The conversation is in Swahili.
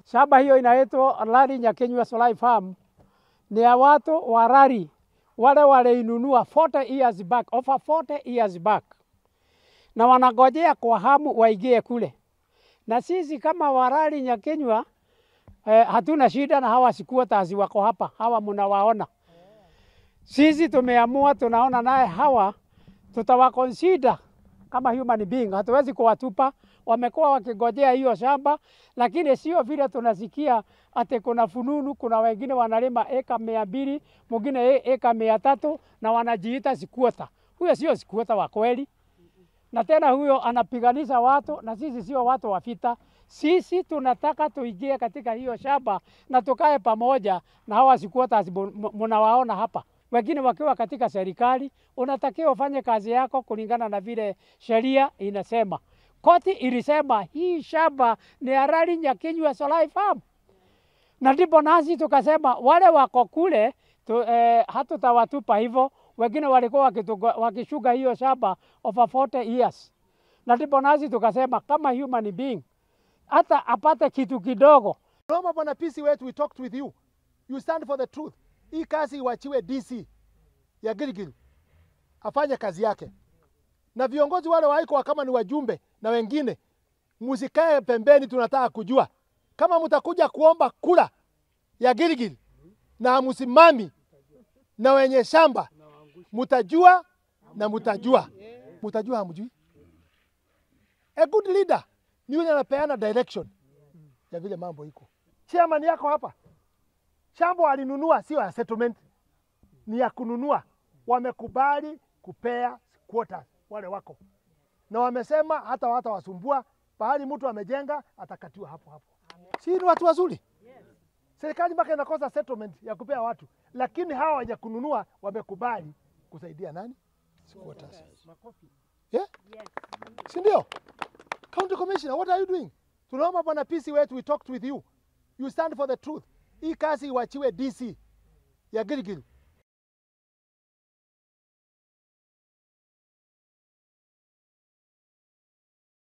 Shamba hiyo inaitwa Lari Nyakinyua Solar Farm. Ni ya watu wa Lari wale waliinunua 40 years back, over 40 years back. Na wanagojea kwa hamu waingie kule. Na sisi kama wa Lari Nyakinyua hatuna shida na hawa squatters wako hapa. Hawa mnawaona. Sisi tumeamua, tunaona naye hawa tutawaconsider kama human being. Hatuwezi kuwatupa. Wamekuwa wakigojea hiyo shamba, lakini sio vile tunasikia ati kuna fununu, kuna wengine wanalima eka 200, mwingine eka 300 na wanajiita squatter. Huyo sio squatter wa kweli. Na tena huyo anapiganisha watu, na sisi sio watu wa vita. Sisi tunataka tuingie katika hiyo shamba na tukae pamoja na hawa squatters mnawaona hapa. Wengine wakiwa katika serikali, unatakiwa ufanye kazi yako kulingana na vile sheria inasema. Koti ilisema hii shamba ni ya Lari Nyakinyua Solar Farm. Na ndipo nasi tukasema wale wako kule hatutawatupa hivyo. Wengine walikuwa wakishuga hiyo shamba over 40 years. Na ndipo nasi tukasema kama human being hata apate kitu kidogo. Roma bwana PC wetu, we talked with you. You stand for the truth. Hii kazi iwachiwe DC ya Gilgil afanye kazi yake. Na viongozi wale waiko kama ni wajumbe na wengine, musikae pembeni, tunataka kujua. Kama mtakuja kuomba kula ya Gilgil na musimami na wenye shamba, mutajua na mutajua. Mutajua hamjui. A good leader ni yule anapeana direction ya vile mambo iko. Chairman yako hapa. Shamba alinunua sio ya settlement, ni ya kununua. Wamekubali kupea squatters wale wako. Na wamesema hata wasumbua, pahali mtu amejenga atakatiwa hapo hapo. Si ni watu wazuri? Yes. Serikali mpaka inakosa settlement ya kupea watu, lakini hawa waje kununua wamekubali kusaidia nani? Squatters. Yeah? Yes. Si ndio? County Commissioner, what are you doing? Tunaomba bwana PC wetu, we talked with you. You stand for the truth. Hii kazi iwachiwe DC ya Gilgil